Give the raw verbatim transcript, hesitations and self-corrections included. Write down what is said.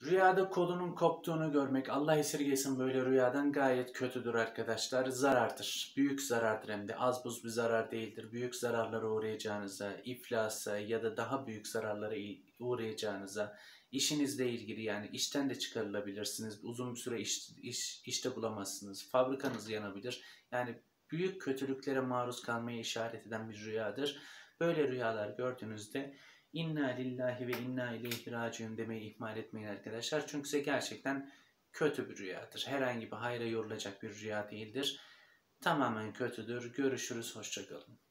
Rüyada kolunun koptuğunu görmek, Allah esirgesin böyle rüyadan, gayet kötüdür arkadaşlar. Zarardır. Büyük zarardır hem de. Az buz bir zarar değildir. Büyük zararlara uğrayacağınıza, iflasa ya da daha büyük zararlara uğrayacağınıza, işinizle ilgili yani işten de çıkarılabilirsiniz. Uzun bir süre iş, iş, işte bulamazsınız. Fabrikanız yanabilir. Yani büyük kötülüklere maruz kalmaya işaret eden bir rüyadır. Böyle rüyalar gördüğünüzde İnna lillahi ve inna ileyhi raciun demeyi ihmal etmeyin arkadaşlar. Çünkü size gerçekten kötü bir rüyadır. Herhangi bir hayra yorulacak bir rüya değildir. Tamamen kötüdür. Görüşürüz. Hoşça kalın.